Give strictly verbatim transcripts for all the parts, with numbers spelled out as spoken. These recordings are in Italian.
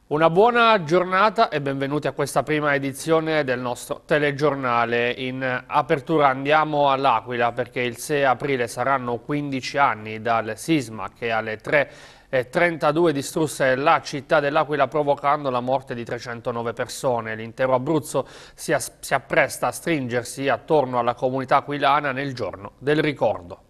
Una buona giornata e benvenuti a questa prima edizione del nostro telegiornale. In apertura andiamo all'Aquila perché il sei aprile saranno quindici anni dal sisma che alle tre e trentadue distrusse la città dell'Aquila provocando la morte di trecentonove persone. L'intero Abruzzo si, si appresta a stringersi attorno alla comunità aquilana nel giorno del ricordo.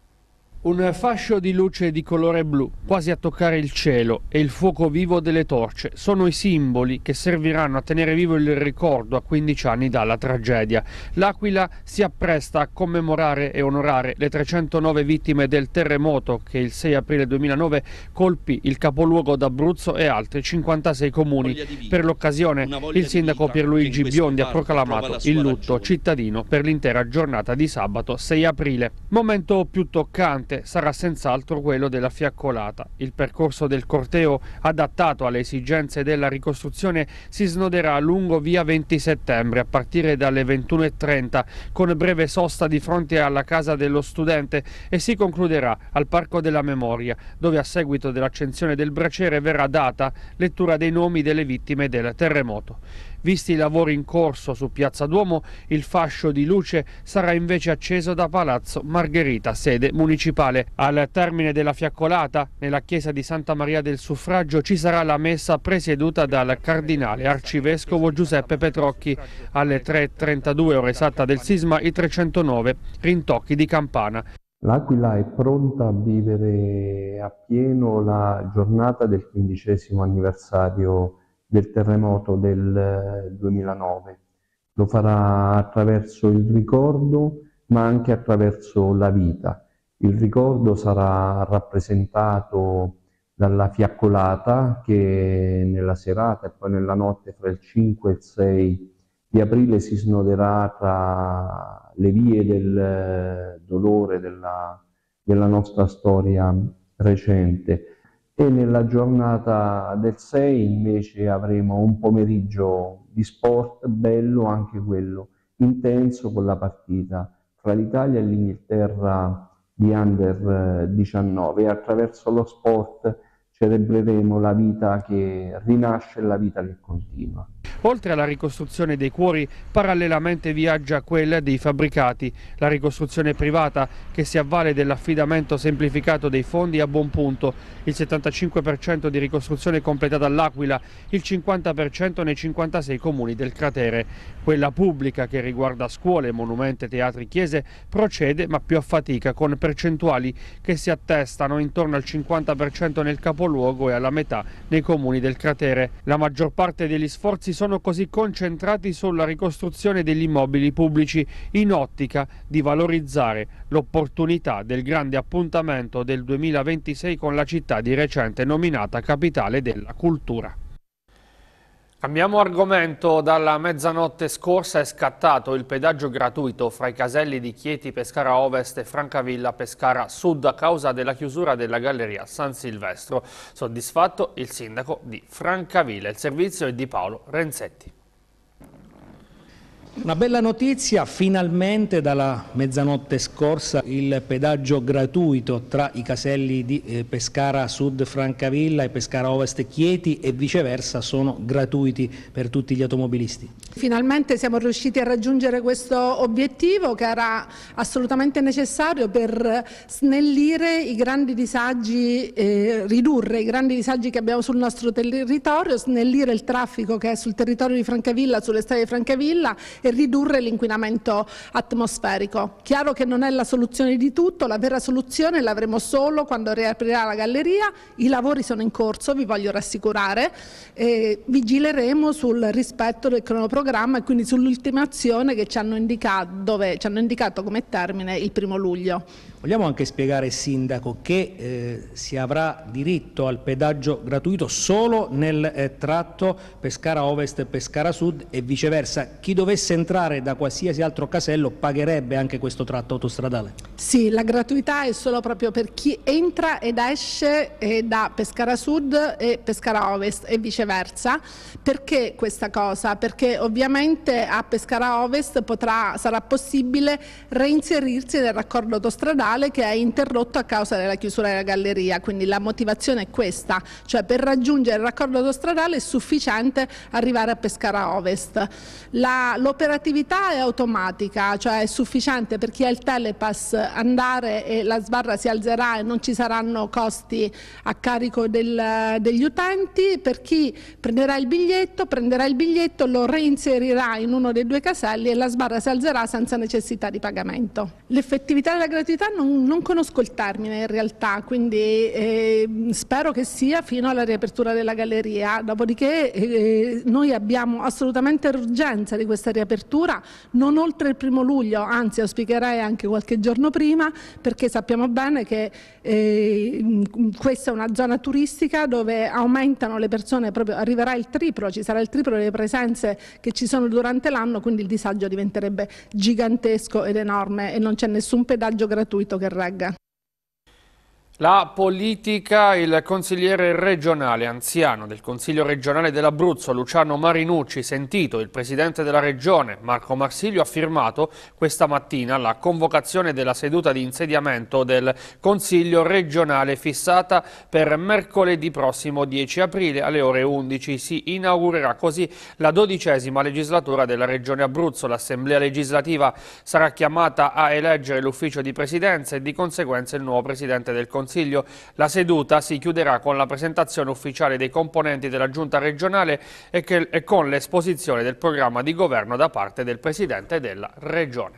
Un fascio di luce di colore blu, quasi a toccare il cielo, e il fuoco vivo delle torce sono i simboli che serviranno a tenere vivo il ricordo a quindici anni dalla tragedia. L'Aquila si appresta a commemorare e onorare le trecentonove vittime del terremoto che il sei aprile duemilanove colpì il capoluogo d'Abruzzo e altri cinquantasei comuni. Per l'occasione il sindaco Pierluigi Biondi ha proclamato il lutto cittadino per l'intera giornata di sabato sei aprile. Momento più toccante sarà senz'altro quello della fiaccolata. Il percorso del corteo, adattato alle esigenze della ricostruzione, si snoderà lungo via venti settembre a partire dalle ventuno e trenta, con breve sosta di fronte alla casa dello studente, e si concluderà al Parco della Memoria, dove a seguito dell'accensione del braciere verrà data lettura dei nomi delle vittime del terremoto. Visti i lavori in corso su Piazza Duomo, il fascio di luce sarà invece acceso da Palazzo Margherita, sede municipale. Al termine della fiaccolata, nella chiesa di Santa Maria del Suffragio, ci sarà la messa presieduta dal cardinale arcivescovo Giuseppe Petrocchi. Alle tre e trentadue, ora esatta del sisma, i trecentonove rintocchi di campana. L'Aquila è pronta a vivere appieno la giornata del quindicesimo anniversario del terremoto del duemilanove. Lo farà attraverso il ricordo, ma anche attraverso la vita. Il ricordo sarà rappresentato dalla fiaccolata che nella serata e poi nella notte fra il cinque e il sei di aprile si snoderà tra le vie del dolore della, della nostra storia recente. E nella giornata del sei invece avremo un pomeriggio di sport bello, anche quello intenso, con la partita fra l'Italia e l'Inghilterra di under diciannove, e attraverso lo sport celebreremo la vita che rinasce e la vita che continua. Oltre alla ricostruzione dei cuori, parallelamente viaggia quella dei fabbricati. La ricostruzione privata che si avvale dell'affidamento semplificato dei fondi a buon punto. Il settantacinque per cento di ricostruzione completata all'Aquila, il cinquanta per cento nei cinquantasei comuni del cratere. Quella pubblica, che riguarda scuole, monumenti, teatri, chiese, procede ma più a fatica, con percentuali che si attestano intorno al cinquanta per cento nel capoluogo e alla metà nei comuni del cratere. La maggior parte degli sforzi sono così concentrati sulla ricostruzione degli immobili pubblici, in ottica di valorizzare l'opportunità del grande appuntamento del duemilaventisei con la città di recente nominata Capitale della Cultura. Cambiamo argomento. Dalla mezzanotte scorsa è scattato il pedaggio gratuito fra i caselli di Chieti Pescara Ovest e Francavilla Pescara Sud a causa della chiusura della galleria San Silvestro. Soddisfatto il sindaco di Francavilla. Il servizio è di Paolo Renzetti. Una bella notizia: finalmente dalla mezzanotte scorsa il pedaggio gratuito tra i caselli di eh, Pescara Sud Francavilla e Pescara Ovest Chieti e viceversa sono gratuiti per tutti gli automobilisti. Finalmente siamo riusciti a raggiungere questo obiettivo, che era assolutamente necessario per snellire i grandi disagi, eh, ridurre i grandi disagi che abbiamo sul nostro territorio, snellire il traffico che è sul territorio di Francavilla, sulle strade di Francavilla, e ridurre l'inquinamento atmosferico. Chiaro che non è la soluzione di tutto, la vera soluzione l'avremo solo quando riaprirà la galleria. I lavori sono in corso, vi voglio rassicurare, e vigileremo sul rispetto del cronoprogramma e quindi sull'ultimazione che ci hanno indicato, dove ci hanno indicato come termine il primo luglio. Vogliamo anche spiegare, Sindaco, che eh, si avrà diritto al pedaggio gratuito solo nel eh, tratto Pescara Ovest e Pescara Sud e viceversa. Chi dovesse entrare da qualsiasi altro casello pagherebbe anche questo tratto autostradale? Sì, la gratuità è solo proprio per chi entra ed esce eh, da Pescara Sud e Pescara Ovest e viceversa. Perché questa cosa? Perché ovviamente a Pescara Ovest potrà, sarà possibile reinserirsi nel raccordo autostradale stradale che è interrotto a causa della chiusura della galleria, quindi la motivazione è questa, cioè per raggiungere il raccordo autostradale è sufficiente arrivare a Pescara Ovest. L'operatività è automatica, cioè è sufficiente per chi ha il telepass andare e la sbarra si alzerà e non ci saranno costi a carico del, degli utenti. Per chi prenderà il biglietto, prenderà il biglietto, lo reinserirà in uno dei due caselli e la sbarra si alzerà senza necessità di pagamento. L'effettività della gratuità non, non conosco il termine in realtà, quindi eh, spero che sia fino alla riapertura della galleria, dopodiché eh, noi abbiamo assolutamente urgenza di questa riapertura, non oltre il primo luglio, anzi auspicherei anche qualche giorno prima, perché sappiamo bene che eh, questa è una zona turistica dove aumentano le persone, proprio arriverà il triplo, ci sarà il triplo delle presenze che ci sono durante l'anno, quindi il disagio diventerebbe gigantesco ed enorme e non c'è nessun pedaggio gratuito che regga. La politica, il consigliere regionale anziano del Consiglio regionale dell'Abruzzo, Luciano Marinucci, sentito il presidente della regione, Marco Marsilio, ha firmato questa mattina la convocazione della seduta di insediamento del Consiglio regionale fissata per mercoledì prossimo dieci aprile alle ore undici. Si inaugurerà così la dodicesima legislatura della regione Abruzzo. L'Assemblea legislativa sarà chiamata a eleggere l'ufficio di presidenza e di conseguenza il nuovo presidente del Consiglio. La seduta si chiuderà con la presentazione ufficiale dei componenti della giunta regionale e, che, e con l'esposizione del programma di governo da parte del presidente della regione.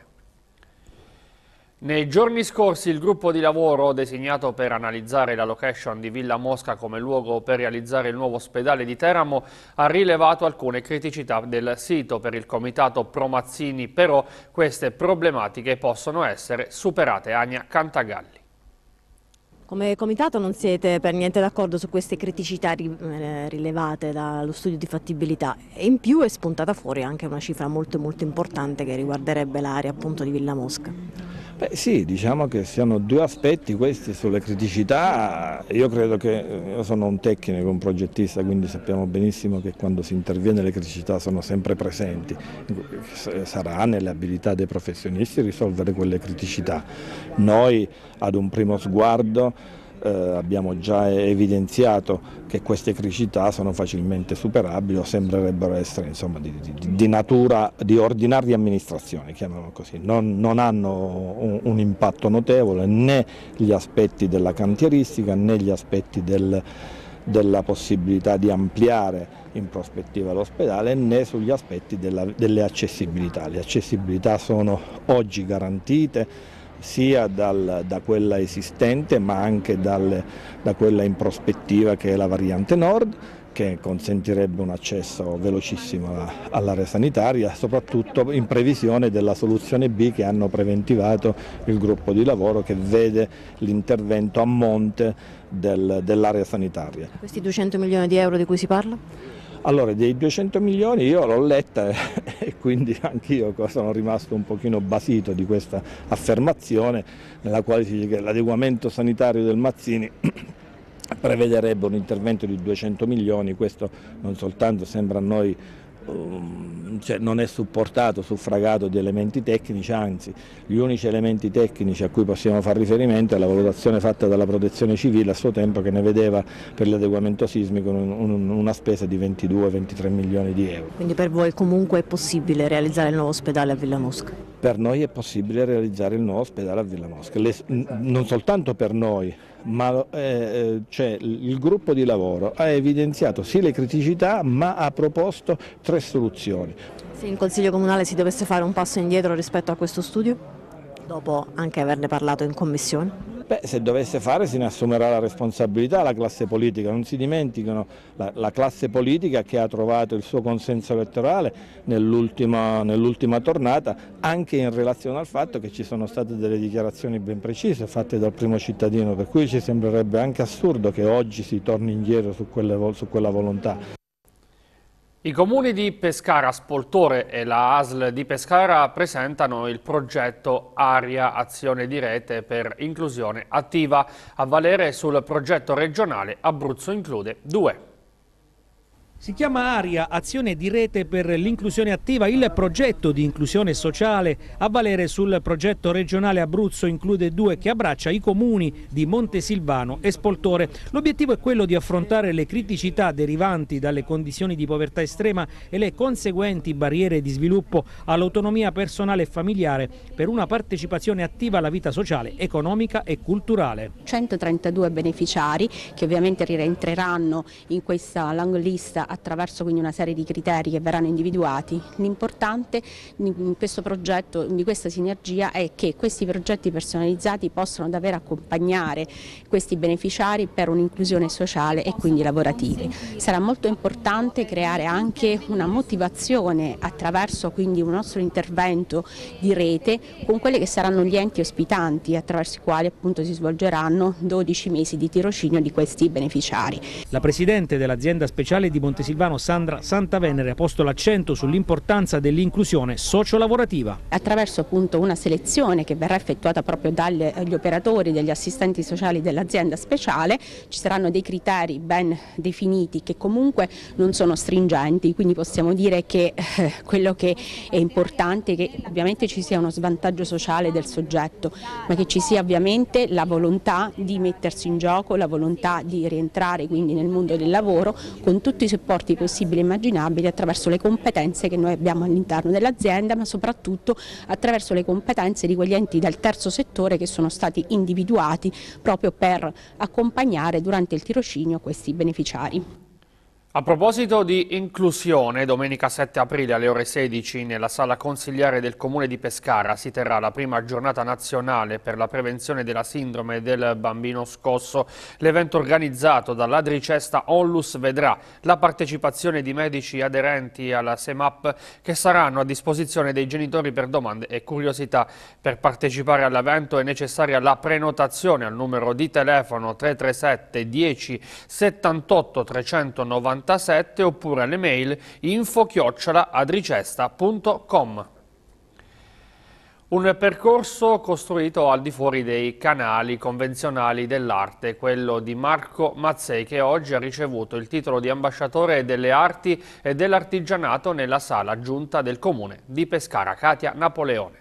Nei giorni scorsi il gruppo di lavoro designato per analizzare la location di Villa Mosca come luogo per realizzare il nuovo ospedale di Teramo ha rilevato alcune criticità del sito. Per il comitato Pro Mazzini però queste problematiche possono essere superate. Ania Cantagalli. Come comitato non siete per niente d'accordo su queste criticità rilevate dallo studio di fattibilità e in più è spuntata fuori anche una cifra molto molto importante che riguarderebbe l'area appunto di Villa Mosca. Beh sì, diciamo che siano due aspetti questi sulle criticità. Io credo che, io sono un tecnico, un progettista, quindi sappiamo benissimo che quando si interviene le criticità sono sempre presenti. Sarà nelle abilità dei professionisti risolvere quelle criticità. Noi ad un primo sguardo Eh, abbiamo già evidenziato che queste criticità sono facilmente superabili o sembrerebbero essere insomma, di, di, di natura di ordinaria amministrazione, chiamiamolo così. Non, non hanno un, un impatto notevole né gli aspetti della cantieristica né gli aspetti del, della possibilità di ampliare in prospettiva l'ospedale né sugli aspetti della, delle accessibilità. Le accessibilità sono oggi garantite sia dal, da quella esistente ma anche dal, da quella in prospettiva che è la variante nord, che consentirebbe un accesso velocissimo all'area sanitaria, soprattutto in previsione della soluzione B che hanno preventivato il gruppo di lavoro che vede l'intervento a monte del, dell'area sanitaria. Questi duecento milioni di euro di cui si parla? Allora, dei duecento milioni io l'ho letta e quindi anch'io sono rimasto un pochino basito di questa affermazione nella quale si dice che l'adeguamento sanitario del Mazzini prevederebbe un intervento di duecento milioni, questo non soltanto sembra a noi Um, cioè non è supportato, suffragato di elementi tecnici, anzi gli unici elementi tecnici a cui possiamo fare riferimento è la valutazione fatta dalla Protezione Civile a suo tempo, che ne vedeva per l'adeguamento sismico un, un, una spesa di ventidue ventitré milioni di euro. Quindi per voi comunque è possibile realizzare il nuovo ospedale a Villa Mosca? Per noi è possibile realizzare il nuovo ospedale a Villa Mosca, Le, non soltanto per noi, ma eh, cioè, il gruppo di lavoro ha evidenziato sì le criticità ma ha proposto tre soluzioni. Se in Consiglio Comunale si dovesse fare un passo indietro rispetto a questo studio, dopo anche averne parlato in Commissione? Beh, se dovesse fare se ne assumerà la responsabilità la classe politica, non si dimenticano la, la classe politica che ha trovato il suo consenso elettorale nell'ultima, nell'ultima tornata, anche in relazione al fatto che ci sono state delle dichiarazioni ben precise fatte dal primo cittadino, per cui ci sembrerebbe anche assurdo che oggi si torni indietro su, quelle, su quella volontà. I comuni di Pescara, Spoltore e la A S L di Pescara presentano il progetto Aria Azione di Rete per Inclusione Attiva, a valere sul progetto regionale Abruzzo Include due. Si chiama ARIA, Azione di Rete per l'Inclusione Attiva, il progetto di inclusione sociale a valere sul progetto regionale Abruzzo Include due che abbraccia i comuni di Montesilvano e Spoltore. L'obiettivo è quello di affrontare le criticità derivanti dalle condizioni di povertà estrema e le conseguenti barriere di sviluppo all'autonomia personale e familiare per una partecipazione attiva alla vita sociale, economica e culturale. centotrentadue beneficiari che ovviamente rientreranno in questa long list attraverso quindi una serie di criteri che verranno individuati. L'importante in questo progetto, di questa sinergia, è che questi progetti personalizzati possano davvero accompagnare questi beneficiari per un'inclusione sociale e quindi lavorativa. Sarà molto importante creare anche una motivazione attraverso quindi un nostro intervento di rete con quelli che saranno gli enti ospitanti attraverso i quali appunto si svolgeranno dodici mesi di tirocinio di questi beneficiari. La presidente dell'azienda speciale di Montesilvano, Sandra Santavenere, ha posto l'accento sull'importanza dell'inclusione sociolavorativa. Attraverso appunto una selezione che verrà effettuata proprio dagli operatori, degli assistenti sociali dell'azienda speciale, ci saranno dei criteri ben definiti che comunque non sono stringenti, quindi possiamo dire che eh, quello che è importante è che ovviamente ci sia uno svantaggio sociale del soggetto, ma che ci sia ovviamente la volontà di mettersi in gioco, la volontà di rientrare quindi nel mondo del lavoro con tutti i supporti possibili e immaginabili attraverso le competenze che noi abbiamo all'interno dell'azienda, ma soprattutto attraverso le competenze di quegli enti del terzo settore che sono stati individuati proprio per accompagnare durante il tirocinio questi beneficiari. A proposito di inclusione, domenica sette aprile alle ore sedici nella sala consigliare del Comune di Pescara si terrà la prima giornata nazionale per la prevenzione della sindrome del bambino scosso. L'evento organizzato dall'Adricesta Onlus vedrà la partecipazione di medici aderenti alla SEMAP che saranno a disposizione dei genitori per domande e curiosità. Per partecipare all'evento è necessaria la prenotazione al numero di telefono tre tre sette dieci settantotto trecentonovantasette oppure alle mail info chiocciola adricesta punto com. Un percorso costruito al di fuori dei canali convenzionali dell'arte, quello di Marco Mazzei, che oggi ha ricevuto il titolo di ambasciatore delle arti e dell'artigianato nella sala giunta del Comune di Pescara. Katia Napoleone.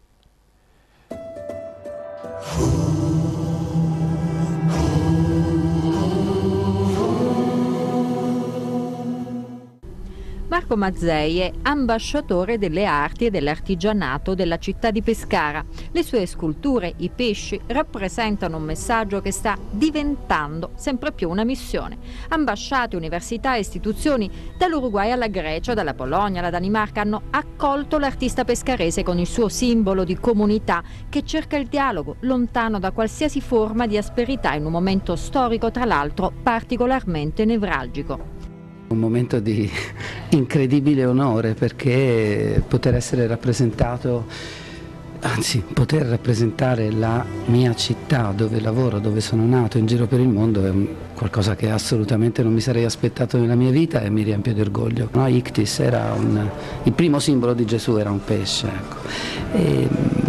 Marco Mazzei è ambasciatore delle arti e dell'artigianato della città di Pescara. Le sue sculture, i pesci, rappresentano un messaggio che sta diventando sempre più una missione. Ambasciate, università e istituzioni dall'Uruguay alla Grecia, dalla Polonia alla Danimarca hanno accolto l'artista pescarese con il suo simbolo di comunità che cerca il dialogo lontano da qualsiasi forma di asperità in un momento storico, tra l'altro, particolarmente nevralgico. Un momento di incredibile onore, perché poter essere rappresentato, anzi poter rappresentare la mia città dove lavoro, dove sono nato, in giro per il mondo è qualcosa che assolutamente non mi sarei aspettato nella mia vita e mi riempie di orgoglio. No, Ictis era un, il primo simbolo di Gesù era un pesce, ecco. e,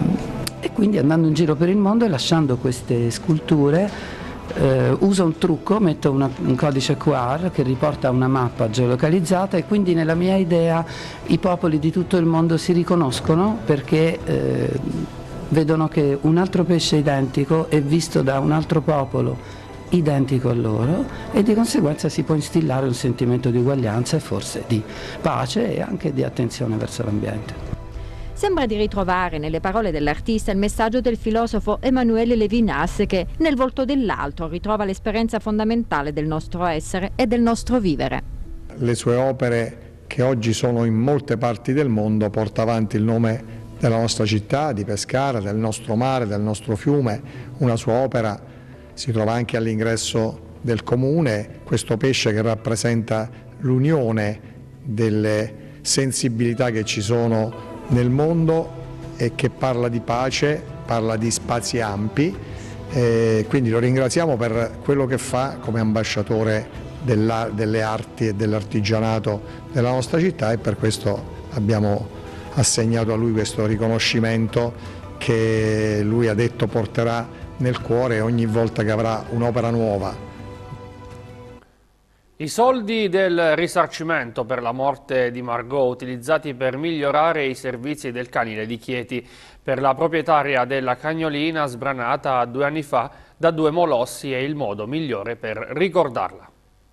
e quindi andando in giro per il mondo e lasciando queste sculture Uh, uso un trucco, metto una, un codice Q R che riporta una mappa geolocalizzata e quindi nella mia idea i popoli di tutto il mondo si riconoscono perché uh, vedono che un altro pesce identico è visto da un altro popolo identico a loro e di conseguenza si può instillare un sentimento di uguaglianza e forse di pace e anche di attenzione verso l'ambiente. Sembra di ritrovare nelle parole dell'artista il messaggio del filosofo Emanuele Levinas, che nel volto dell'altro ritrova l'esperienza fondamentale del nostro essere e del nostro vivere. Le sue opere, che oggi sono in molte parti del mondo, porta avanti il nome della nostra città, di Pescara, del nostro mare, del nostro fiume. Una sua opera si trova anche all'ingresso del comune, questo pesce che rappresenta l'unione delle sensibilità che ci sono nel mondo e che parla di pace, parla di spazi ampi, eh, quindi lo ringraziamo per quello che fa come ambasciatore della, delle arti e dell'artigianato della nostra città e per questo abbiamo assegnato a lui questo riconoscimento che lui ha detto porterà nel cuore ogni volta che avrà un'opera nuova. I soldi del risarcimento per la morte di Margot, utilizzati per migliorare i servizi del canile di Chieti per la proprietaria della cagnolina sbranata due anni fa da due molossi, è il modo migliore per ricordarla.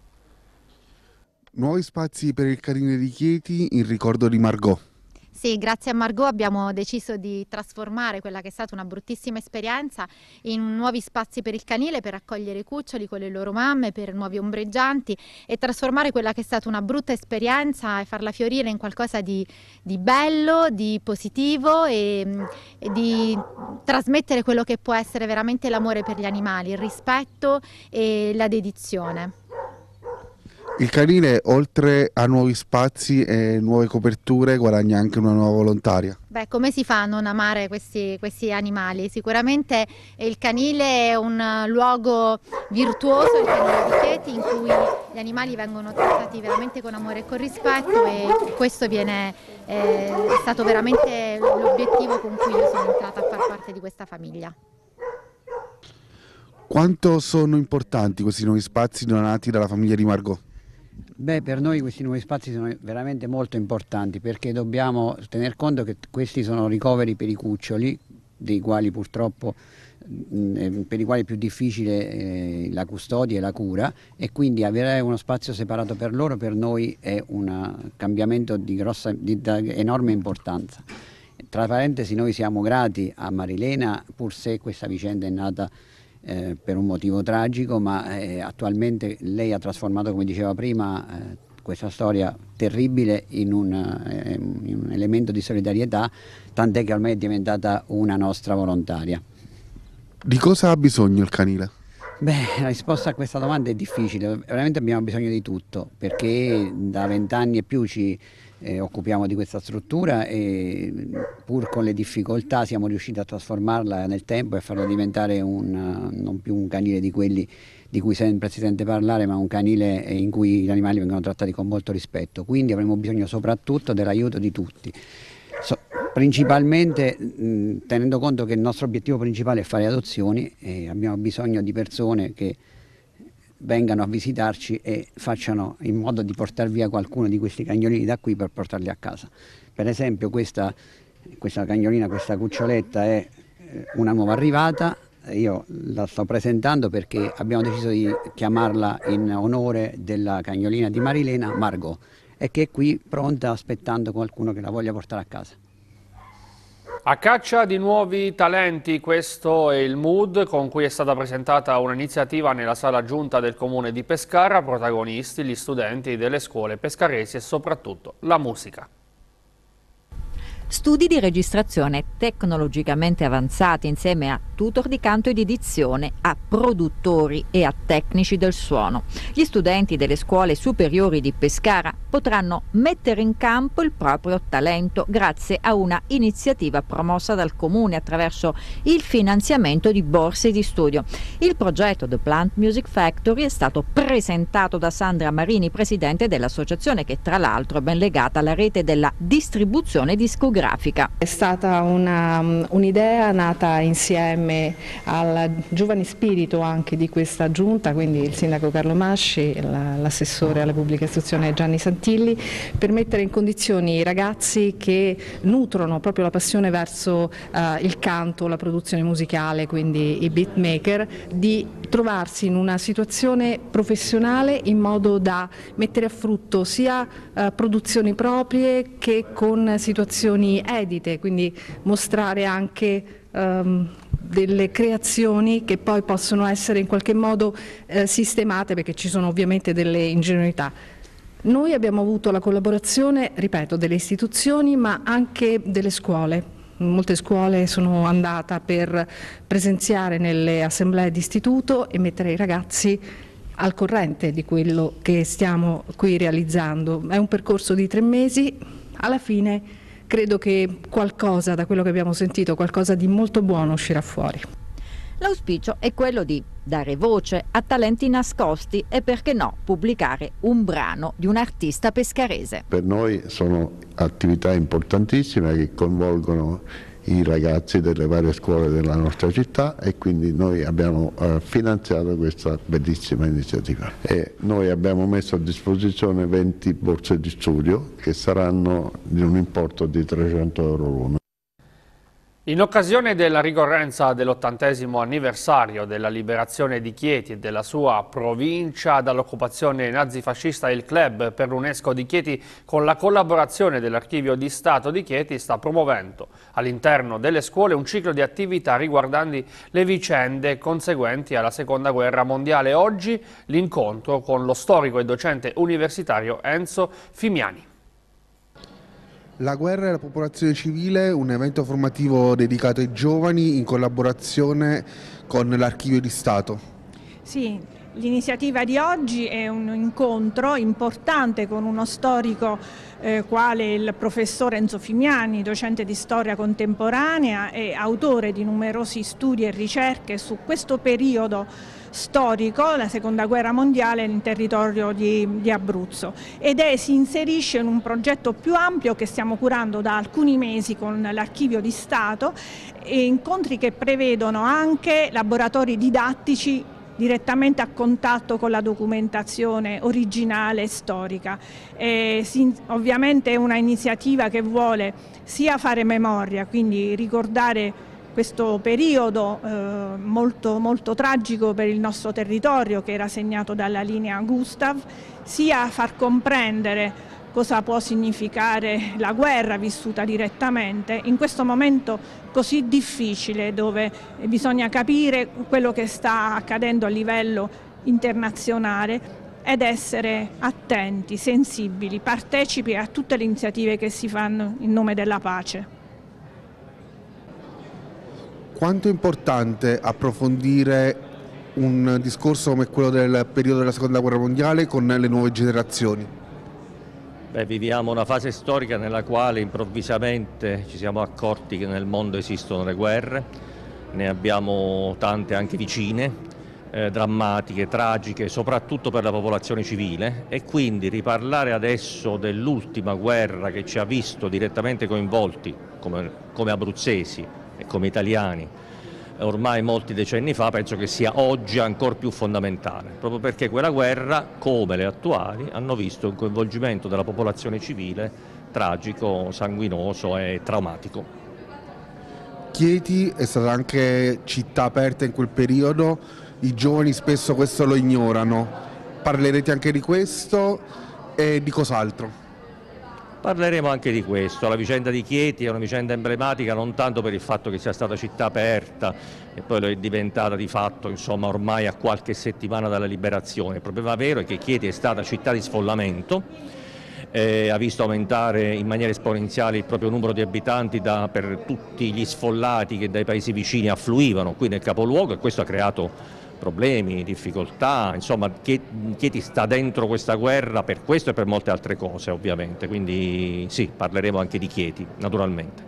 Nuovi spazi per il canile di Chieti in ricordo di Margot. Sì, grazie a Margot abbiamo deciso di trasformare quella che è stata una bruttissima esperienza in nuovi spazi per il canile, per accogliere i cuccioli con le loro mamme, per nuovi ombreggianti, e trasformare quella che è stata una brutta esperienza e farla fiorire in qualcosa di, di bello, di positivo e, e di trasmettere quello che può essere veramente l'amore per gli animali, il rispetto e la dedizione. Il canile, oltre a nuovi spazi e nuove coperture, guadagna anche una nuova volontaria. Beh, come si fa a non amare questi, questi animali? Sicuramente il canile è un luogo virtuoso, il canile di Chieti, in cui gli animali vengono trattati veramente con amore e con rispetto, e questo viene, eh, è stato veramente l'obiettivo con cui io sono entrata a far parte di questa famiglia. Quanto sono importanti questi nuovi spazi donati dalla famiglia di Margot? Beh, per noi questi nuovi spazi sono veramente molto importanti, perché dobbiamo tener conto che questi sono ricoveri per i cuccioli, dei quali purtroppo per i quali è più difficile eh, la custodia e la cura, e quindi avere uno spazio separato per loro per noi è un cambiamento di, grossa, di, di enorme importanza. Tra parentesi, noi siamo grati a Marilena, pur se questa vicenda è nata Eh, per un motivo tragico, ma eh, attualmente lei ha trasformato, come diceva prima, eh, questa storia terribile in un, eh, in un elemento di solidarietà, tant'è che ormai è diventata una nostra volontaria. Di cosa ha bisogno il canile? Beh, la risposta a questa domanda è difficile, veramente abbiamo bisogno di tutto, perché da vent'anni e più ci eh, occupiamo di questa struttura e pur con le difficoltà siamo riusciti a trasformarla nel tempo e a farla diventare un, non più un canile di quelli di cui sempre si sente parlare, ma un canile in cui gli animali vengono trattati con molto rispetto. Quindi avremo bisogno soprattutto dell'aiuto di tutti. So, principalmente mh, tenendo conto che il nostro obiettivo principale è fare adozioni, e abbiamo bisogno di persone che vengano a visitarci e facciano in modo di portare via qualcuno di questi cagnolini da qui per portarli a casa. Per esempio questa, questa cagnolina, questa cuccioletta è una nuova arrivata, io la sto presentando perché abbiamo deciso di chiamarla in onore della cagnolina di Marilena, Margot, e che è qui pronta aspettando qualcuno che la voglia portare a casa. A caccia di nuovi talenti, questo è il mood con cui è stata presentata un'iniziativa nella sala giunta del comune di Pescara, protagonisti gli studenti delle scuole pescaresi e soprattutto la musica. Studi di registrazione tecnologicamente avanzati insieme a tutor di canto e di dizione, a produttori e a tecnici del suono. Gli studenti delle scuole superiori di Pescara potranno mettere in campo il proprio talento grazie a una iniziativa promossa dal comune attraverso il finanziamento di borse di studio. Il progetto The Plant Music Factory è stato presentato da Sandra Marini, presidente dell'associazione, che tra l'altro è ben legata alla rete della distribuzione discografica. È stata un'idea nata insieme al giovane spirito anche di questa giunta, quindi il sindaco Carlo Masci, l'assessore alla pubblica istruzione Gianni Santilli, per mettere in condizioni i ragazzi che nutrono proprio la passione verso uh, il canto, la produzione musicale, quindi i beatmaker, di trovarsi in una situazione professionale in modo da mettere a frutto sia uh, produzioni proprie che con situazioni edite, quindi mostrare anche um, delle creazioni che poi possono essere in qualche modo eh, sistemate, perché ci sono ovviamente delle ingenuità. Noi abbiamo avuto la collaborazione, ripeto, delle istituzioni ma anche delle scuole. In molte scuole sono andata per presenziare nelle assemblee d'istituto e mettere i ragazzi al corrente di quello che stiamo qui realizzando. È un percorso di tre mesi, alla fine credo che qualcosa, da quello che abbiamo sentito, qualcosa di molto buono uscirà fuori. L'auspicio è quello di dare voce a talenti nascosti e, perché no, pubblicare un brano di un artista pescarese. Per noi sono attività importantissime che coinvolgono i ragazzi delle varie scuole della nostra città, e quindi noi abbiamo eh, finanziato questa bellissima iniziativa. E noi abbiamo messo a disposizione venti borse di studio che saranno di un importo di trecento euro l'una. In occasione della ricorrenza dell'ottantesimo anniversario della liberazione di Chieti e della sua provincia dall'occupazione nazifascista, il Club per l'UNESCO di Chieti, con la collaborazione dell'Archivio di Stato di Chieti, sta promuovendo all'interno delle scuole un ciclo di attività riguardanti le vicende conseguenti alla Seconda Guerra Mondiale. Oggi l'incontro con lo storico e docente universitario Enzo Fimiani. La guerra e la popolazione civile, un evento formativo dedicato ai giovani in collaborazione con l'Archivio di Stato. Sì, l'iniziativa di oggi è un incontro importante con uno storico eh, quale il professor Enzo Fimiani, docente di storia contemporanea e autore di numerosi studi e ricerche su questo periodo storico, la Seconda Guerra Mondiale nel territorio di, di Abruzzo, ed è, si inserisce in un progetto più ampio che stiamo curando da alcuni mesi con l'Archivio di Stato, e incontri che prevedono anche laboratori didattici direttamente a contatto con la documentazione originale e storica. E, si, ovviamente è una iniziativa che vuole sia fare memoria, quindi ricordare questo periodo eh, molto, molto tragico per il nostro territorio, che era segnato dalla linea Gustav, sia far comprendere cosa può significare la guerra vissuta direttamente in questo momento così difficile, dove bisogna capire quello che sta accadendo a livello internazionale ed essere attenti, sensibili, partecipi a tutte le iniziative che si fanno in nome della pace. Quanto è importante approfondire un discorso come quello del periodo della Seconda Guerra Mondiale con le nuove generazioni? Beh, viviamo una fase storica nella quale improvvisamente ci siamo accorti che nel mondo esistono le guerre, ne abbiamo tante anche vicine, eh, drammatiche, tragiche, soprattutto per la popolazione civile, e quindi riparlare adesso dell'ultima guerra che ci ha visto direttamente coinvolti come, come abruzzesi e come italiani ormai molti decenni fa, penso che sia oggi ancora più fondamentale, proprio perché quella guerra, come le attuali, hanno visto un coinvolgimento della popolazione civile tragico, sanguinoso e traumatico. Chieti è stata anche città aperta in quel periodo, i giovani spesso questo lo ignorano. Parlerete anche di questo e di cos'altro? Parleremo anche di questo. La vicenda di Chieti è una vicenda emblematica non tanto per il fatto che sia stata città aperta e poi lo è diventata di fatto, insomma, ormai a qualche settimana dalla liberazione. Il problema vero è che Chieti è stata città di sfollamento, eh, ha visto aumentare in maniera esponenziale il proprio numero di abitanti da, per tutti gli sfollati che dai paesi vicini affluivano qui nel capoluogo, e questo ha creato problemi, difficoltà, insomma Chieti sta dentro questa guerra per questo e per molte altre cose ovviamente, quindi sì, parleremo anche di Chieti naturalmente.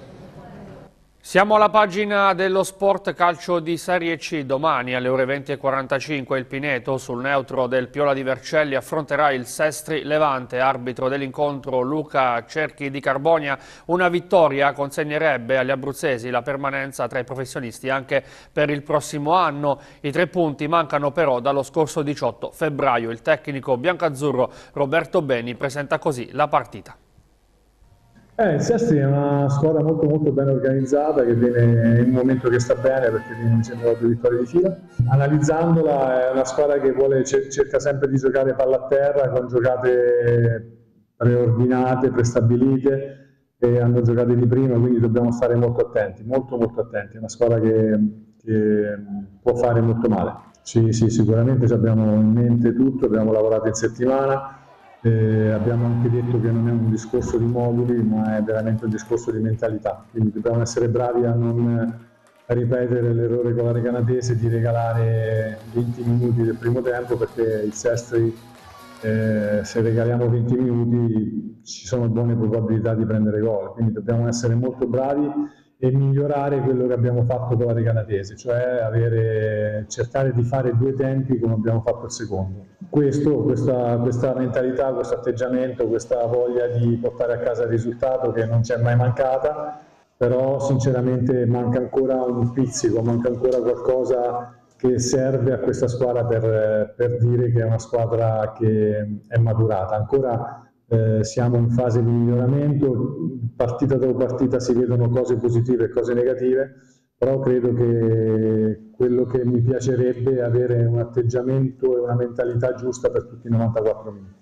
Siamo alla pagina dello sport calcio di Serie C. Domani alle ore venti e quarantacinque il Pineto sul neutro del Piola di Vercelli affronterà il Sestri Levante. Arbitro dell'incontro Luca Cerchi di Carbonia. Una vittoria consegnerebbe agli abruzzesi la permanenza tra i professionisti anche per il prossimo anno. I tre punti mancano però dallo scorso diciotto febbraio. Il tecnico biancazzurro Roberto Beni presenta così la partita. Eh, il Sestri è una squadra molto molto ben organizzata, che viene in un momento che sta bene, perché viene insieme a due vittorie di fila. Analizzandola è una squadra che vuole, cerca sempre di giocare palla a terra con giocate preordinate, prestabilite, e hanno giocate di prima, quindi dobbiamo stare molto attenti, molto molto attenti. È una squadra che, che può fare molto male. Sì, sì, sicuramente abbiamo in mente tutto, abbiamo lavorato in settimana. Eh, abbiamo anche detto che non è un discorso di moduli, ma è veramente un discorso di mentalità, quindi dobbiamo essere bravi a non ripetere l'errore con la Recanatese di regalare venti minuti del primo tempo, perché il Sestri, eh, se regaliamo venti minuti ci sono buone probabilità di prendere gol, quindi dobbiamo essere molto bravi e migliorare quello che abbiamo fatto con la Recanatese, cioè avere, cercare di fare due tempi come abbiamo fatto il secondo. Questo, questa, questa mentalità, questo atteggiamento, questa voglia di portare a casa il risultato che non ci è mai mancata, però sinceramente manca ancora un pizzico, manca ancora qualcosa che serve a questa squadra per, per dire che è una squadra che è maturata. Ancora eh, siamo in fase di miglioramento, partita dopo partita si vedono cose positive e cose negative, però credo che quello che mi piacerebbe è avere un atteggiamento e una mentalità giusta per tutti i novantaquattro minuti.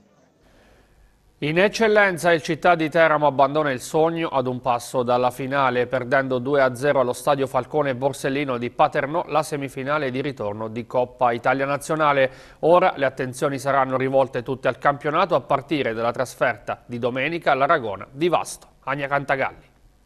In eccellenza il Città di Teramo abbandona il sogno ad un passo dalla finale, perdendo due a zero allo stadio Falcone Borsellino di Paternò la semifinale di ritorno di Coppa Italia Nazionale. Ora le attenzioni saranno rivolte tutte al campionato a partire dalla trasferta di domenica all'Aragona di Vasto. Ania Cantagalli.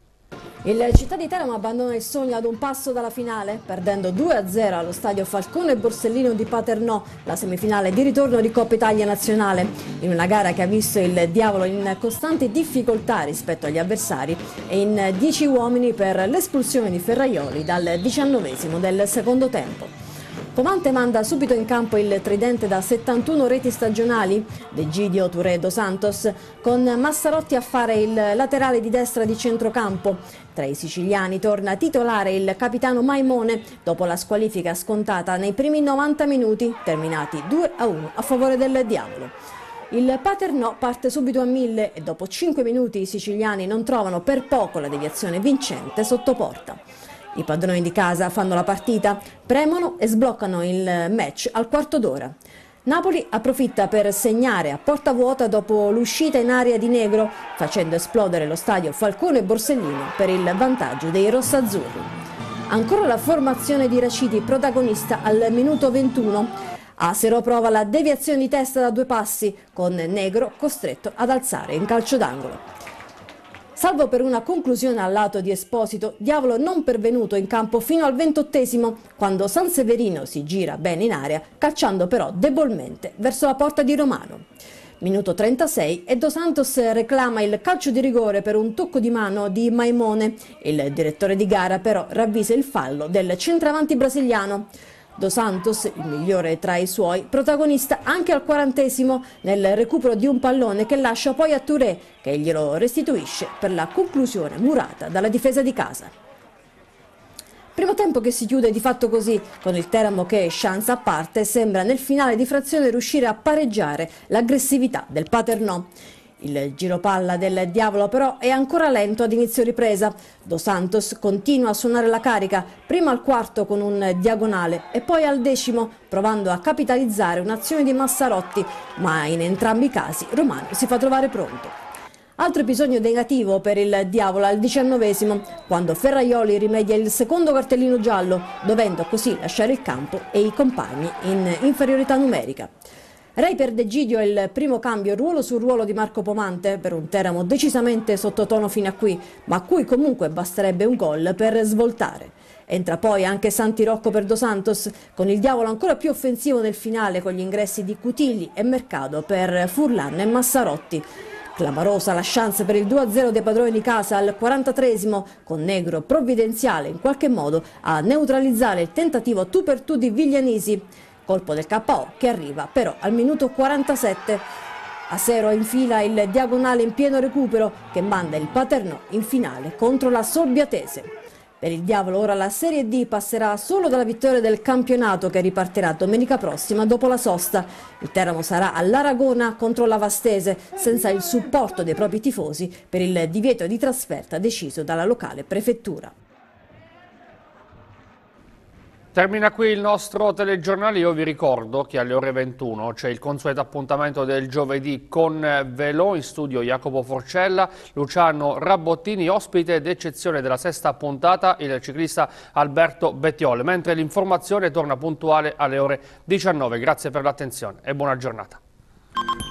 Il Città di Teramo abbandona il sogno ad un passo dalla finale, perdendo due a zero allo stadio Falcone Borsellino di Paternò, la semifinale di ritorno di Coppa Italia Nazionale, in una gara che ha visto il Diavolo in costante difficoltà rispetto agli avversari e in dieci uomini per l'espulsione di Ferraioli dal diciannovesimo del secondo tempo. Pomante manda subito in campo il tridente da settantuno reti stagionali, D'Egidio, Touré e Dos Santos, con Massarotti a fare il laterale di destra di centrocampo. Tra i siciliani torna titolare il capitano Maimone dopo la squalifica scontata nei primi novanta minuti, terminati due a uno a favore del Diavolo. Il Paternò parte subito a mille e dopo cinque minuti i siciliani non trovano per poco la deviazione vincente sotto porta. I padroni di casa fanno la partita, premono e sbloccano il match al quarto d'ora. Napoli approfitta per segnare a porta vuota dopo l'uscita in area di Negro, facendo esplodere lo stadio Falcone Borsellino per il vantaggio dei rossazzurri. Ancora la formazione di Raciti protagonista al minuto ventuno. Asero prova la deviazione di testa da due passi, con Negro costretto ad alzare in calcio d'angolo. Salvo per una conclusione al lato di Esposito, Diavolo non pervenuto in campo fino al ventottesimo, quando Sanseverino si gira bene in area, calciando però debolmente verso la porta di Romano. Minuto trentasei e Dos Santos reclama il calcio di rigore per un tocco di mano di Maimone. Il direttore di gara però ravvisa il fallo del centravanti brasiliano. Dos Santos, il migliore tra i suoi, protagonista anche al quarantesimo nel recupero di un pallone che lascia poi a Touré, che glielo restituisce per la conclusione murata dalla difesa di casa. Primo tempo che si chiude di fatto così, con il Teramo che, chance a parte, sembra nel finale di frazione riuscire a pareggiare l'aggressività del Paternò. Il giro palla del Diavolo però è ancora lento ad inizio ripresa. Dos Santos continua a suonare la carica, prima al quarto con un diagonale e poi al decimo, provando a capitalizzare un'azione di Massarotti, ma in entrambi i casi Romano si fa trovare pronto. Altro episodio negativo per il Diavolo al diciannovesimo, quando Ferraioli rimedia il secondo cartellino giallo, dovendo così lasciare il campo e i compagni in inferiorità numerica. Rei per D'Egidio è il primo cambio ruolo su ruolo di Marco Pomante, per un Teramo decisamente sottotono fino a qui, ma a cui comunque basterebbe un gol per svoltare. Entra poi anche Santi Rocco per Dos Santos, con il Diavolo ancora più offensivo nel finale con gli ingressi di Cutilli e Mercado per Furlan e Massarotti. Clamorosa la chance per il due a zero dei padroni di casa al quarantatreesimo, con Negro provvidenziale in qualche modo a neutralizzare il tentativo tu per tu di Viglianisi. Colpo del K O che arriva però al minuto quarantasette. Asero infila il diagonale in pieno recupero che manda il Paternò in finale contro la Solbiatese. Per il Diavolo ora la Serie D passerà solo dalla vittoria del campionato che ripartirà domenica prossima dopo la sosta. Il Teramo sarà all'Aragona contro la Vastese senza il supporto dei propri tifosi per il divieto di trasferta deciso dalla locale prefettura. Termina qui il nostro telegiornale. Io vi ricordo che alle ore ventuno c'è il consueto appuntamento del giovedì con Velò, in studio Jacopo Forcella, Luciano Rabottini, ospite d'eccezione della sesta puntata il ciclista Alberto Bettiol, mentre l'informazione torna puntuale alle ore diciannove. Grazie per l'attenzione e buona giornata.